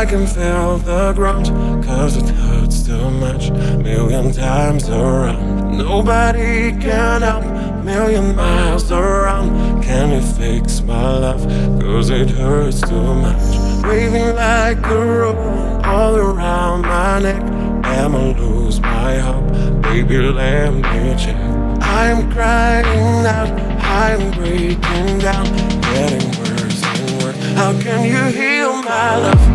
I can feel the ground, cause it hurts too much. Million times around, nobody can help. Million miles around, can you fix my love? Cause it hurts too much. Waving like a rope all around my neck. Am I lose my hope? Baby, let me check. I'm crying out, I'm breaking down, getting worse and worse. How can you heal my love?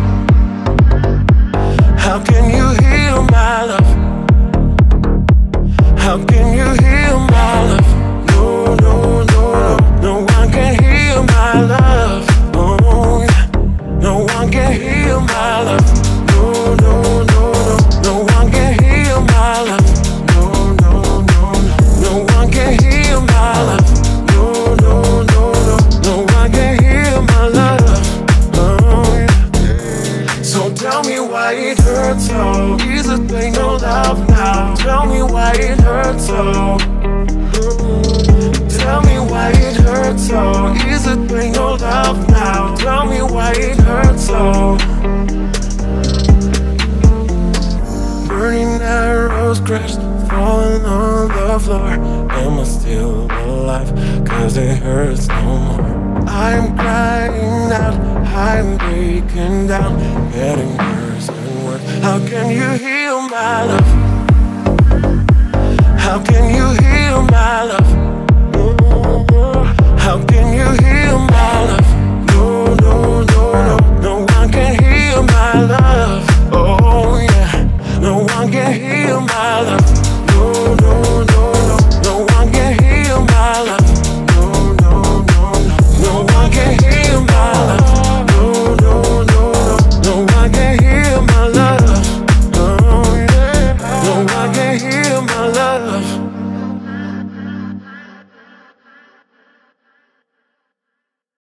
How can you heal my love? How can you heal my love? No, no, no, no, no one can heal my love. Oh, yeah. No one can heal my love. No, no, no, no, no one can heal my love. No, no, no, no, no one can heal my love. No, no, no, no, no one can heal my love. Oh, yeah. So tell me why it hurts so. Is it pain or love now? Tell me why it hurts so. Tell me why it hurts so. Is it pain or love now? Tell me why it hurts so. Burning arrows crashed, falling on the floor. Am I still alive? Cause it hurts no more. I'm crying out, I'm breaking down, getting worse and worse. How can you heal my love? How can you heal my love? How can you heal my love? No, no, no, no, no one can heal my love. Oh yeah, no one can heal my love. No, no, no, no, no one can heal my love. No, no, no, no, no one can heal my love. No, no, no, no, no one can heal my love. Oh yeah, no one can heal my love.